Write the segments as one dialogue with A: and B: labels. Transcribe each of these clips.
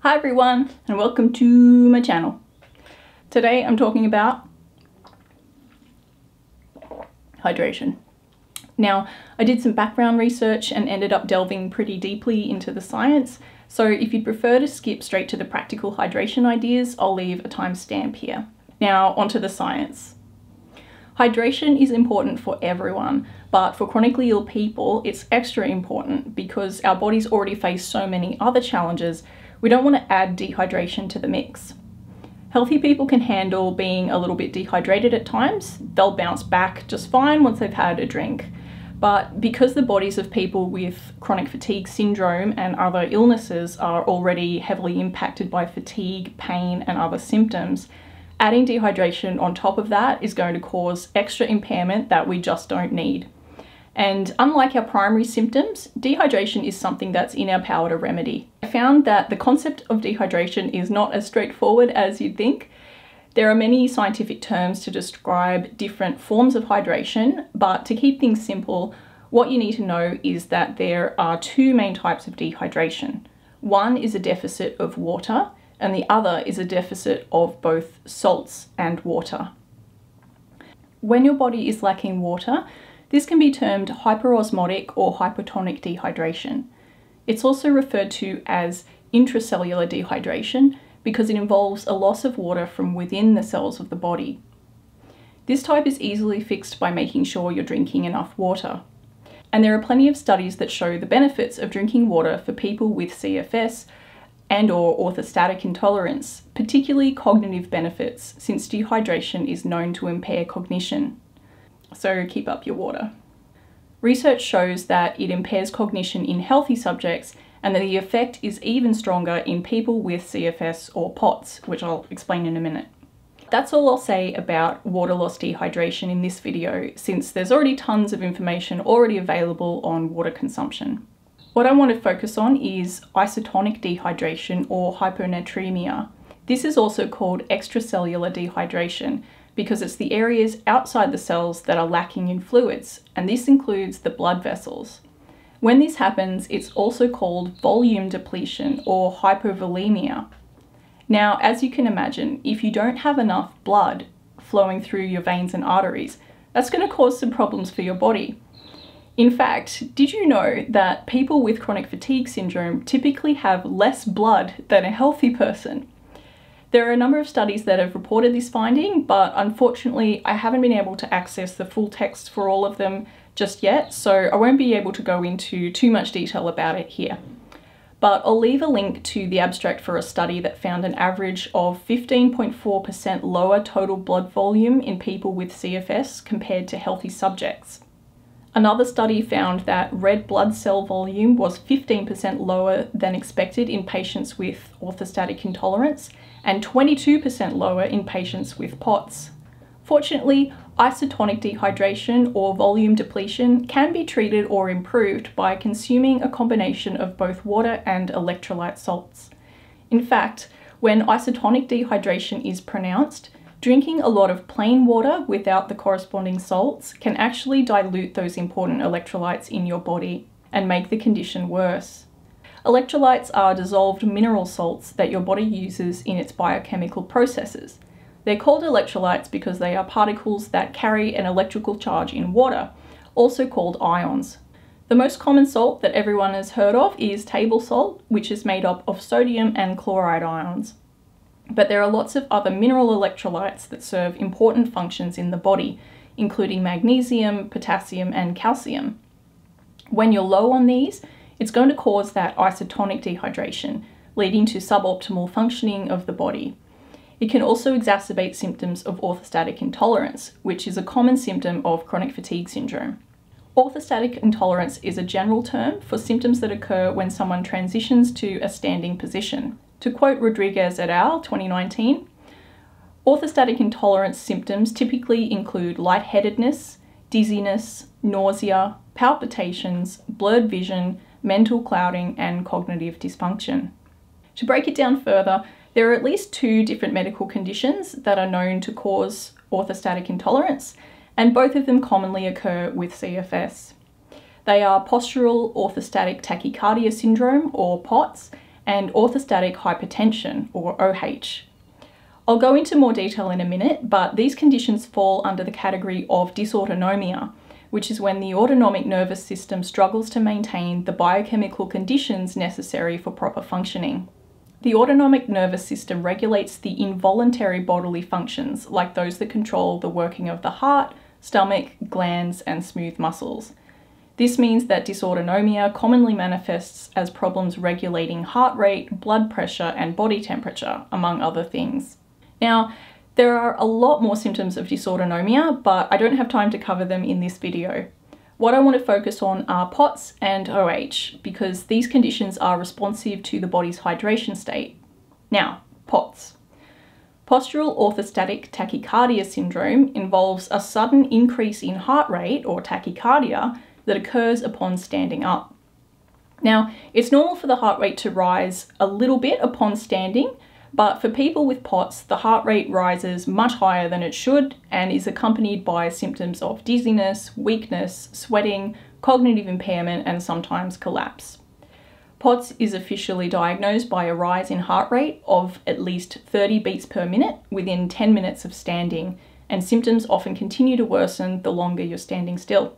A: Hi everyone, and welcome to my channel. Today I'm talking about hydration. Now, I did some background research and ended up delving pretty deeply into the science, so if you'd prefer to skip straight to the practical hydration ideas, I'll leave a timestamp here. Now, onto the science. Hydration is important for everyone, but for chronically ill people, it's extra important because our bodies already face so many other challenges. We don't want to add dehydration to the mix. Healthy people can handle being a little bit dehydrated at times. They'll bounce back just fine once they've had a drink. But because the bodies of people with chronic fatigue syndrome and other illnesses are already heavily impacted by fatigue, pain, and other symptoms, adding dehydration on top of that is going to cause extra impairment that we just don't need. And unlike our primary symptoms, dehydration is something that's in our power to remedy. I found that the concept of dehydration is not as straightforward as you'd think. There are many scientific terms to describe different forms of hydration, but to keep things simple, what you need to know is that there are two main types of dehydration. One is a deficit of water, and the other is a deficit of both salts and water. When your body is lacking water, this can be termed hyperosmotic or hypotonic dehydration. It's also referred to as intracellular dehydration because it involves a loss of water from within the cells of the body. This type is easily fixed by making sure you're drinking enough water. And there are plenty of studies that show the benefits of drinking water for people with CFS and/or orthostatic intolerance, particularly cognitive benefits, since dehydration is known to impair cognition. So keep up your water. Research shows that it impairs cognition in healthy subjects and that the effect is even stronger in people with CFS or POTS, which I'll explain in a minute. That's all I'll say about water loss dehydration in this video, since there's already tons of information already available on water consumption. What I want to focus on is isotonic dehydration or hyponatremia. This is also called extracellular dehydration because it's the areas outside the cells that are lacking in fluids, and this includes the blood vessels. When this happens, it's also called volume depletion or hypovolemia. Now, as you can imagine, if you don't have enough blood flowing through your veins and arteries, that's going to cause some problems for your body. In fact, did you know that people with chronic fatigue syndrome typically have less blood than a healthy person? There are a number of studies that have reported this finding, but unfortunately I haven't been able to access the full text for all of them just yet, so I won't be able to go into too much detail about it here. But I'll leave a link to the abstract for a study that found an average of 15.4% lower total blood volume in people with CFS compared to healthy subjects. Another study found that red blood cell volume was 15% lower than expected in patients with orthostatic intolerance and 22% lower in patients with POTS. Fortunately, isotonic dehydration or volume depletion can be treated or improved by consuming a combination of both water and electrolyte salts. In fact, when isotonic dehydration is pronounced, drinking a lot of plain water without the corresponding salts can actually dilute those important electrolytes in your body and make the condition worse. Electrolytes are dissolved mineral salts that your body uses in its biochemical processes. They're called electrolytes because they are particles that carry an electrical charge in water, also called ions. The most common salt that everyone has heard of is table salt, which is made up of sodium and chloride ions. But there are lots of other mineral electrolytes that serve important functions in the body, including magnesium, potassium, and calcium. When you're low on these, it's going to cause that isotonic dehydration, leading to suboptimal functioning of the body. It can also exacerbate symptoms of orthostatic intolerance, which is a common symptom of chronic fatigue syndrome. Orthostatic intolerance is a general term for symptoms that occur when someone transitions to a standing position. To quote Rodriguez et al. 2019, orthostatic intolerance symptoms typically include lightheadedness, dizziness, nausea, palpitations, blurred vision, mental clouding, and cognitive dysfunction. To break it down further, there are at least two different medical conditions that are known to cause orthostatic intolerance, and both of them commonly occur with CFS. They are postural orthostatic tachycardia syndrome, or POTS, and orthostatic hypertension, or OH. I'll go into more detail in a minute, but these conditions fall under the category of dysautonomia, which is when the autonomic nervous system struggles to maintain the biochemical conditions necessary for proper functioning. The autonomic nervous system regulates the involuntary bodily functions, like those that control the working of the heart, stomach, glands, and smooth muscles. This means that dysautonomia commonly manifests as problems regulating heart rate, blood pressure, and body temperature, among other things. Now, there are a lot more symptoms of dysautonomia, but I don't have time to cover them in this video. What I want to focus on are POTS and OH, because these conditions are responsive to the body's hydration state. Now, POTS. Postural orthostatic tachycardia syndrome involves a sudden increase in heart rate, or tachycardia, that occurs upon standing up. Now, it's normal for the heart rate to rise a little bit upon standing, but for people with POTS, the heart rate rises much higher than it should and is accompanied by symptoms of dizziness, weakness, sweating, cognitive impairment, and sometimes collapse. POTS is officially diagnosed by a rise in heart rate of at least 30 beats per minute within 10 minutes of standing, and symptoms often continue to worsen the longer you're standing still.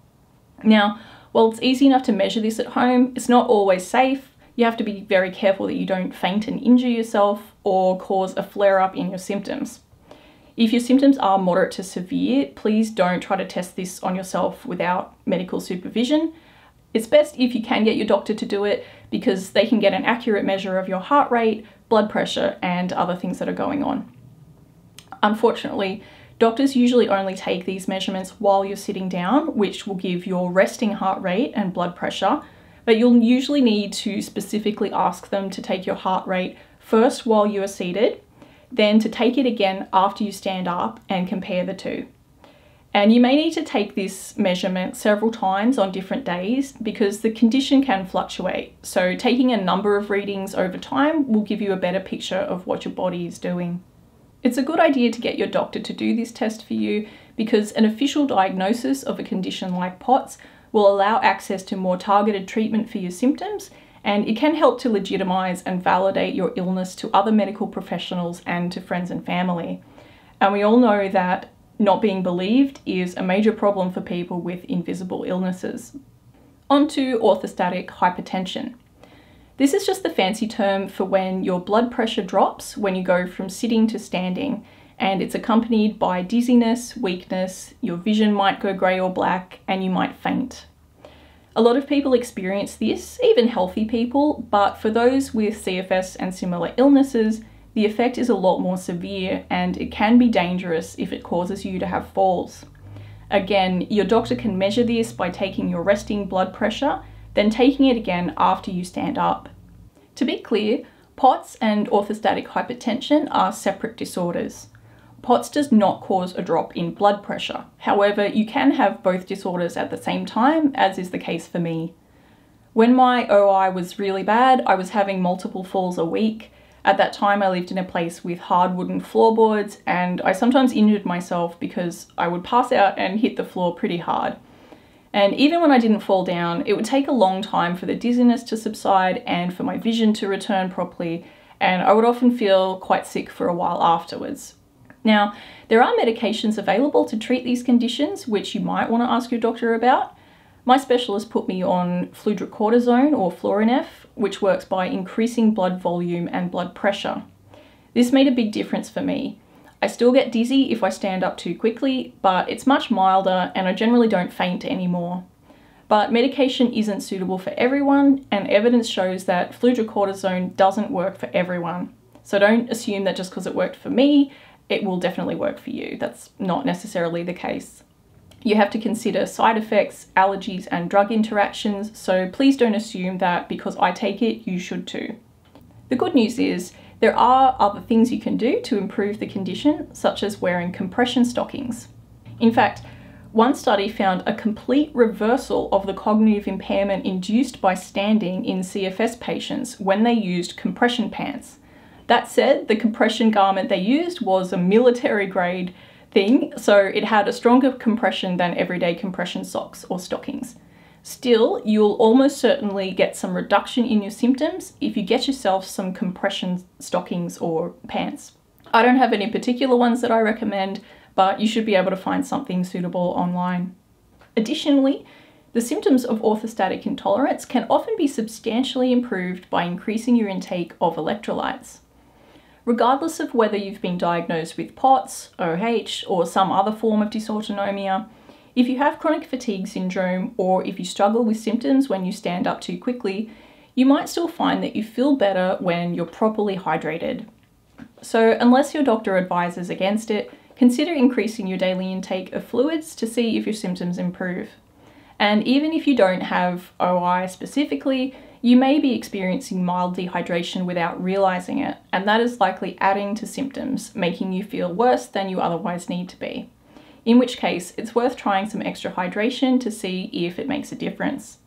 A: Now, while it's easy enough to measure this at home, it's not always safe. You have to be very careful that you don't faint and injure yourself or cause a flare-up in your symptoms. If your symptoms are moderate to severe, please don't try to test this on yourself without medical supervision. It's best if you can get your doctor to do it, because they can get an accurate measure of your heart rate, blood pressure, and other things that are going on. Unfortunately, doctors usually only take these measurements while you're sitting down, which will give your resting heart rate and blood pressure, but you'll usually need to specifically ask them to take your heart rate first while you are seated, then to take it again after you stand up and compare the two. And you may need to take this measurement several times on different days because the condition can fluctuate. So taking a number of readings over time will give you a better picture of what your body is doing. It's a good idea to get your doctor to do this test for you, because an official diagnosis of a condition like POTS will allow access to more targeted treatment for your symptoms, and it can help to legitimize and validate your illness to other medical professionals and to friends and family. And we all know that not being believed is a major problem for people with invisible illnesses. On to orthostatic hypertension. This is just the fancy term for when your blood pressure drops when you go from sitting to standing, and it's accompanied by dizziness, weakness, your vision might go grey or black, and you might faint. A lot of people experience this, even healthy people, but for those with CFS and similar illnesses, the effect is a lot more severe, and it can be dangerous if it causes you to have falls. Again, your doctor can measure this by taking your resting blood pressure, then taking it again after you stand up. To be clear, POTS and orthostatic hypertension are separate disorders. POTS does not cause a drop in blood pressure. However, you can have both disorders at the same time, as is the case for me. When my OI was really bad, I was having multiple falls a week. At that time, I lived in a place with hard wooden floorboards, and I sometimes injured myself because I would pass out and hit the floor pretty hard. And even when I didn't fall down, it would take a long time for the dizziness to subside and for my vision to return properly, and I would often feel quite sick for a while afterwards. Now, there are medications available to treat these conditions, which you might want to ask your doctor about. My specialist put me on fludrocortisone or Florinef, which works by increasing blood volume and blood pressure. This made a big difference for me. I still get dizzy if I stand up too quickly, but it's much milder and I generally don't faint anymore. But medication isn't suitable for everyone, and evidence shows that fludrocortisone doesn't work for everyone. So don't assume that just because it worked for me, it will definitely work for you. That's not necessarily the case. You have to consider side effects, allergies, and drug interactions, so please don't assume that because I take it, you should too. The good news is there are other things you can do to improve the condition, such as wearing compression stockings. In fact, one study found a complete reversal of the cognitive impairment induced by standing in CFS patients when they used compression pants. That said, the compression garment they used was a military grade thing, so it had a stronger compression than everyday compression socks or stockings. Still, you'll almost certainly get some reduction in your symptoms if you get yourself some compression stockings or pants. I don't have any particular ones that I recommend, but you should be able to find something suitable online. Additionally, the symptoms of orthostatic intolerance can often be substantially improved by increasing your intake of electrolytes. Regardless of whether you've been diagnosed with POTS, OH, or some other form of dysautonomia, if you have chronic fatigue syndrome or if you struggle with symptoms when you stand up too quickly, you might still find that you feel better when you're properly hydrated. So unless your doctor advises against it, consider increasing your daily intake of fluids to see if your symptoms improve. And even if you don't have OI specifically, you may be experiencing mild dehydration without realizing it, and that is likely adding to symptoms, making you feel worse than you otherwise need to be. In which case, it's worth trying some extra hydration to see if it makes a difference.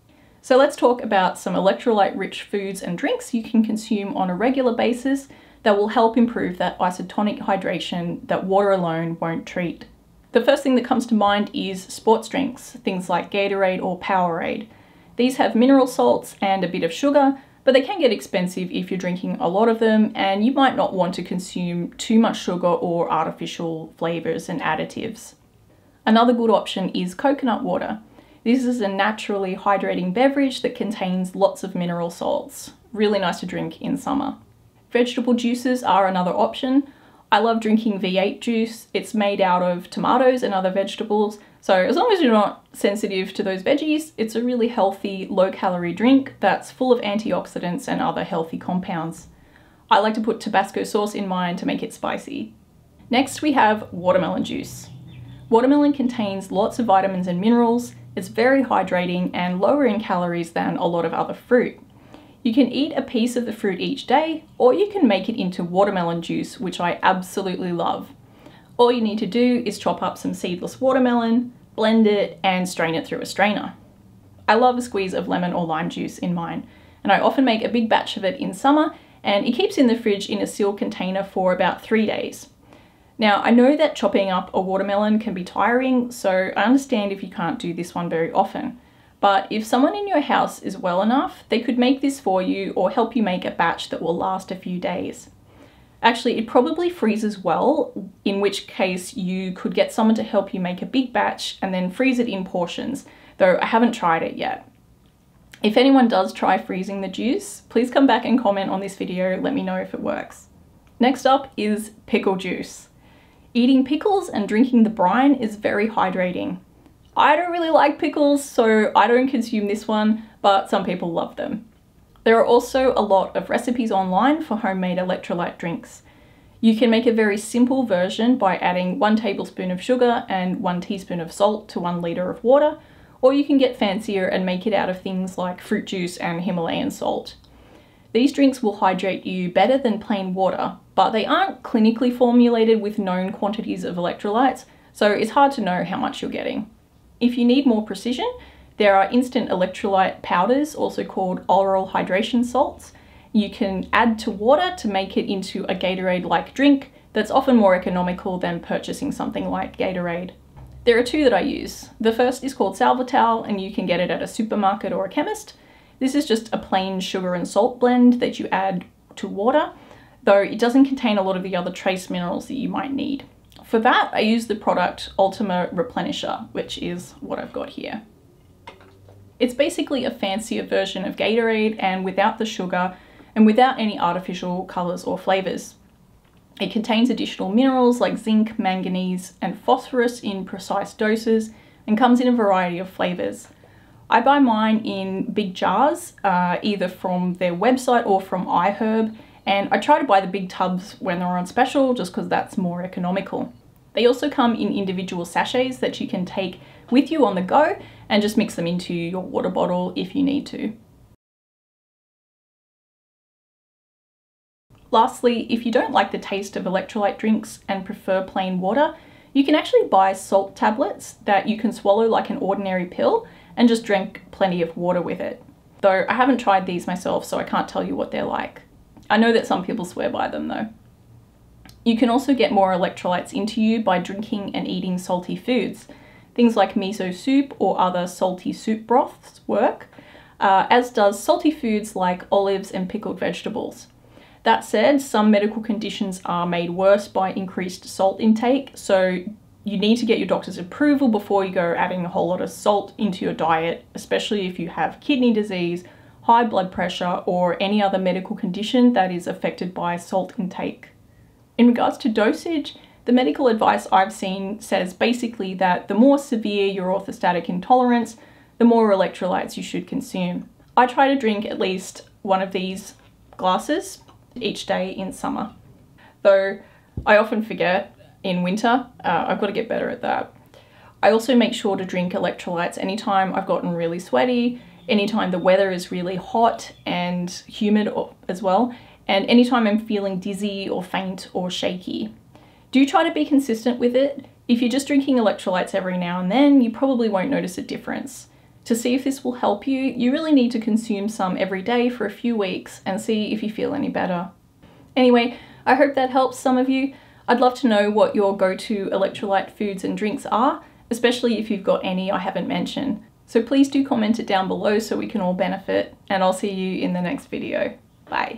A: So let's talk about some electrolyte-rich foods and drinks you can consume on a regular basis that will help improve that isotonic hydration that water alone won't treat. The first thing that comes to mind is sports drinks, things like Gatorade or Powerade. These have mineral salts and a bit of sugar, but they can get expensive if you're drinking a lot of them, and you might not want to consume too much sugar or artificial flavors and additives. Another good option is coconut water. This is a naturally hydrating beverage that contains lots of mineral salts. Really nice to drink in summer. Vegetable juices are another option. I love drinking V8 juice. It's made out of tomatoes and other vegetables, so as long as you're not sensitive to those veggies, it's a really healthy, low-calorie drink that's full of antioxidants and other healthy compounds. I like to put Tabasco sauce in mine to make it spicy. Next, we have watermelon juice. Watermelon contains lots of vitamins and minerals, it's very hydrating and lower in calories than a lot of other fruit. You can eat a piece of the fruit each day, or you can make it into watermelon juice, which I absolutely love. All you need to do is chop up some seedless watermelon, blend it, and strain it through a strainer. I love a squeeze of lemon or lime juice in mine, and I often make a big batch of it in summer, and it keeps in the fridge in a sealed container for about 3 days. Now, I know that chopping up a watermelon can be tiring, so I understand if you can't do this one very often. But if someone in your house is well enough, they could make this for you or help you make a batch that will last a few days. Actually, it probably freezes well, in which case you could get someone to help you make a big batch and then freeze it in portions, though I haven't tried it yet. If anyone does try freezing the juice, please come back and comment on this video, let me know if it works. Next up is pickle juice. Eating pickles and drinking the brine is very hydrating. I don't really like pickles, so I don't consume this one, but some people love them. There are also a lot of recipes online for homemade electrolyte drinks. You can make a very simple version by adding 1 tablespoon of sugar and 1 teaspoon of salt to 1 litre of water, or you can get fancier and make it out of things like fruit juice and Himalayan salt. These drinks will hydrate you better than plain water, but they aren't clinically formulated with known quantities of electrolytes, so it's hard to know how much you're getting. If you need more precision, there are instant electrolyte powders, also called oral hydration salts. You can add to water to make it into a Gatorade-like drink that's often more economical than purchasing something like Gatorade. There are 2 that I use. The first is called Salvatal, and you can get it at a supermarket or a chemist. This is just a plain sugar and salt blend that you add to water, though it doesn't contain a lot of the other trace minerals that you might need. For that, I use the product Ultima Replenisher, which is what I've got here. It's basically a fancier version of Gatorade and without the sugar and without any artificial colours or flavours. It contains additional minerals like zinc, manganese and phosphorus in precise doses and comes in a variety of flavours. I buy mine in big jars, either from their website or from iHerb, and I try to buy the big tubs when they're on special just because that's more economical. They also come in individual sachets that you can take with you on the go and just mix them into your water bottle if you need to. Lastly, if you don't like the taste of electrolyte drinks and prefer plain water, you can actually buy salt tablets that you can swallow like an ordinary pill and just drink plenty of water with it. Though I haven't tried these myself, so I can't tell you what they're like. I know that some people swear by them though. You can also get more electrolytes into you by drinking and eating salty foods. Things like miso soup or other salty soup broths work, as does salty foods like olives and pickled vegetables. That said, some medical conditions are made worse by increased salt intake, so you need to get your doctor's approval before you go adding a whole lot of salt into your diet, especially if you have kidney disease, high blood pressure, or any other medical condition that is affected by salt intake. In regards to dosage, the medical advice I've seen says basically that the more severe your orthostatic intolerance, the more electrolytes you should consume. I try to drink at least one of these glasses each day in summer, though I often forget in winter. I've got to get better at that. I also make sure to drink electrolytes anytime I've gotten really sweaty, anytime the weather is really hot and humid as well, and anytime I'm feeling dizzy or faint or shaky. Do try to be consistent with it. If you're just drinking electrolytes every now and then, you probably won't notice a difference. To see if this will help you, you really need to consume some every day for a few weeks and see if you feel any better. Anyway, I hope that helps some of you. I'd love to know what your go-to electrolyte foods and drinks are, especially if you've got any I haven't mentioned. So please do comment it down below so we can all benefit, and I'll see you in the next video. Bye.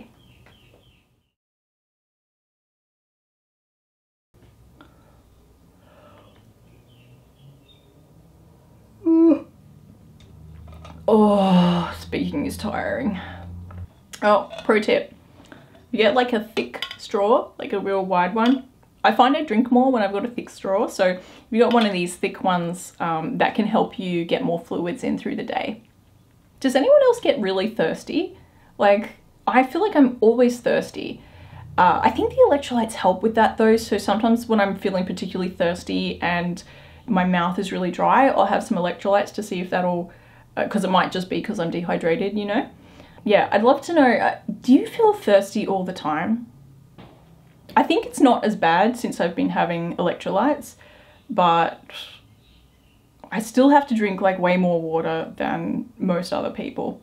A: Oh, speaking is tiring. Oh, pro tip. You get like a thick straw, like a real wide one. I find I drink more when I've got a thick straw, so if you got one of these thick ones, that can help you get more fluids in through the day. Does anyone else get really thirsty? Like, I feel like I'm always thirsty. I think the electrolytes help with that though, so sometimes when I'm feeling particularly thirsty and my mouth is really dry, I'll have some electrolytes to see if that'll, because it might just be because I'm dehydrated, you know? Yeah, I'd love to know, do you feel thirsty all the time? I think it's not as bad since I've been having electrolytes, but I still have to drink like way more water than most other people.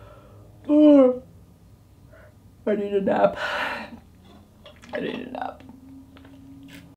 A: Oh, I need a nap. I need a nap.